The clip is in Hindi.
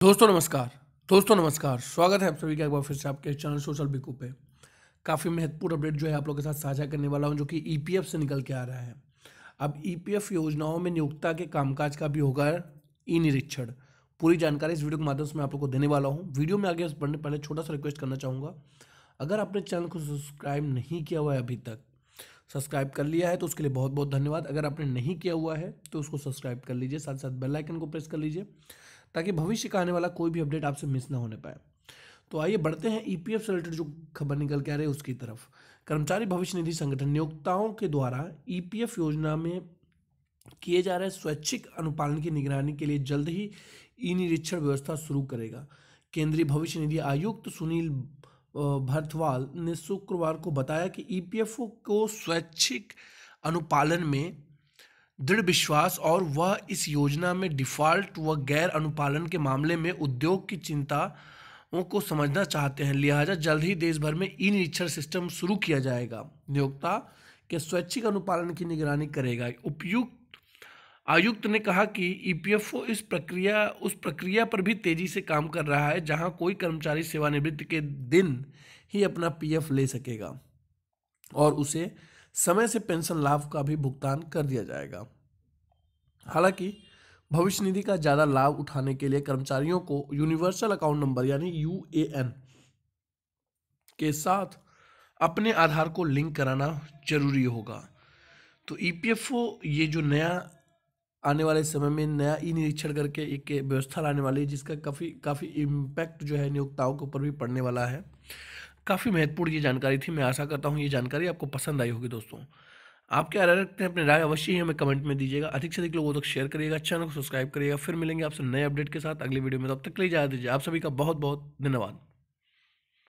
दोस्तों नमस्कार। स्वागत है आप सभी का एक बार फिर से आपके चैनल सोशल बिकू पे। काफ़ी महत्वपूर्ण अपडेट जो है आप लोगों के साथ साझा करने वाला हूं, जो कि ईपीएफ से निकल के आ रहा है। अब ईपीएफ योजनाओं में नियोक्ता के कामकाज का भी होगा ई निरीक्षण। पूरी जानकारी इस वीडियो के माध्यम से मैं आप लोग को देने वाला हूँ। वीडियो में आगे बढ़ने पहले छोटा सा रिक्वेस्ट करना चाहूँगा, अगर आपने चैनल को सब्सक्राइब नहीं किया हुआ है अभी तक, सब्सक्राइब कर लिया है तो उसके लिए बहुत बहुत धन्यवाद। अगर आपने नहीं किया हुआ है तो उसको सब्सक्राइब कर लीजिए, साथ साथ बेल आइकन को प्रेस कर लीजिए ताकि भविष्य का आने वाला कोई भी अपडेट आपसे मिस ना होने पाए। तो आइए बढ़ते हैं ईपीएफ से रिलेटेड जो खबर निकल के आ रही है उसकी तरफ। कर्मचारी भविष्य निधि संगठन नियोक्ताओं के द्वारा ईपीएफ योजना में किए जा रहे स्वैच्छिक अनुपालन की निगरानी के लिए जल्द ही ई निरीक्षण व्यवस्था शुरू करेगा। केंद्रीय भविष्य निधि आयुक्त सुनील भरथवाल ने शुक्रवार को बताया कि ईपीएफओ को स्वैच्छिक अनुपालन में दृढ़ विश्वास और वह इस योजना में डिफॉल्ट व गैर अनुपालन के मामले में उद्योग की चिंताओं को समझना चाहते हैं। लिहाजा जल्द ही देश भर में ई निरीक्षण सिस्टम शुरू किया जाएगा। नियोक्ता के स्वैच्छिक अनुपालन की निगरानी करेगा। आयुक्त ने कहा कि ईपीएफओ उस प्रक्रिया पर भी तेजी से काम कर रहा है जहां कोई कर्मचारी सेवानिवृत्ति के दिन ही अपना पीएफ ले सकेगा और उसे समय से पेंशन लाभ का भी भुगतान कर दिया जाएगा। हालांकि भविष्य निधि का ज़्यादा लाभ उठाने के लिए कर्मचारियों को यूनिवर्सल अकाउंट नंबर यानी यूएएन के साथ अपने आधार को लिंक कराना जरूरी होगा। तो ईपीएफओ ये जो नया आने वाले समय में नया ई निरीक्षण करके एक व्यवस्था लाने वाली है, जिसका काफ़ी इम्पैक्ट जो है नियोक्ताओं के ऊपर भी पड़ने वाला है। काफ़ी महत्वपूर्ण ये जानकारी थी। मैं आशा करता हूँ ये जानकारी आपको पसंद आई होगी। दोस्तों, आप क्या राय रखते हैं? अपनी राय अवश्य ही हमें कमेंट में दीजिएगा। अधिक से अधिक लोगों तक शेयर करिएगा, चैनल को सब्सक्राइब करिएगा। फिर मिलेंगे आपसे नए अपडेट के साथ अगली वीडियो में। तब तक के लिए इजाज़त दीजिए। आप सभी का बहुत बहुत धन्यवाद।